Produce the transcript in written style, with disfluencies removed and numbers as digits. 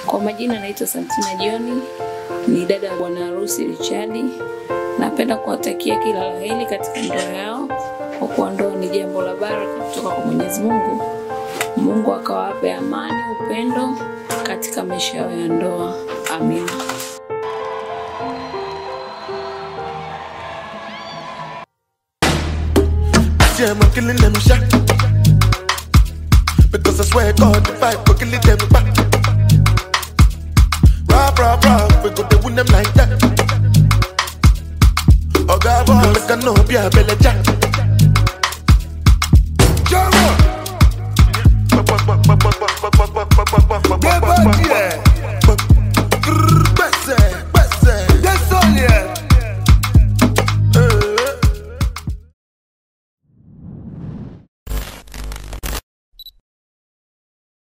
Kwa majina naitwa Santina John, ni dada wa bwana harusi Richard. Napenda kuwatakia kila la heri katika ndoa yao, kwa kuwa ndoa ni jambo la baraka kutoka kwa Mwenyezi Mungu. Mungu akawape amani, upendo katika maisha yao ya ndoa. Amina. Yeah, I'm killing them shot, because I swear God, if I go killing them back. Rob, we go to win them like that. Oh God, make I know be a belly jack.